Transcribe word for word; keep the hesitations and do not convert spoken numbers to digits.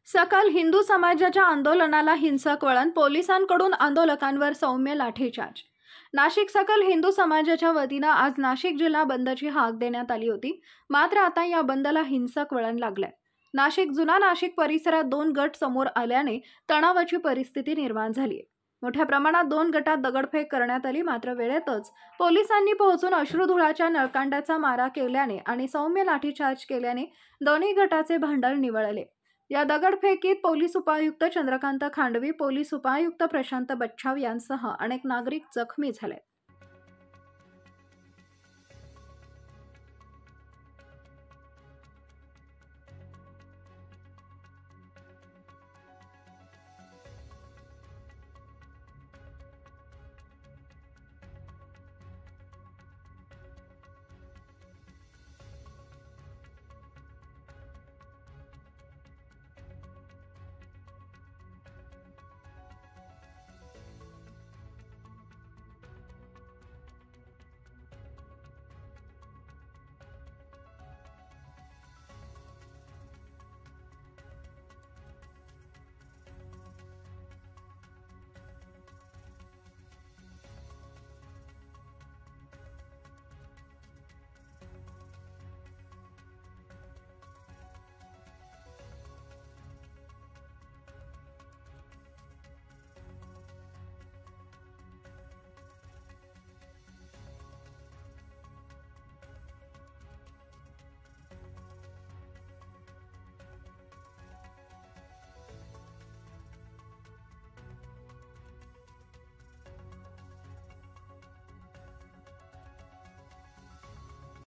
सकल हिंदू समाजाच्या आंदोलनाला हिंसक वळण, पोलिसांकडून आंदोलकांवर सौम्य लाठीचार्ज। नाशिक सकल हिंदू समाजाच्या वतीनं आज नाशिक जिल्हा बंदची हाक देण्यात आली होती। मात्र आता या बंदला हिंसक वळण लागलंय। नाशिक जुना नाशिक परिसरात दोन गट समोर आल्याने तणावाची परिस्थिती निर्माण झाली। मोठ्या प्रमाणात दोन गटात दगडफेक करण्यात आली। मात्र वेळेतच पोलिसांनी पोहोचून अश्रुधुराच्या नळकांड्याचा मारा केल्याने आणि सौम्य लाठीचार्ज केल्याने दोन्ही गटाचे भांडण निवळले। या दगडफेकीत पोलीस उपायुक्त चंद्रकांत खांडवी, पोलीस उपायुक्त प्रशांत बच्छाव यांसह अनेक नागरिक जखमी झाले।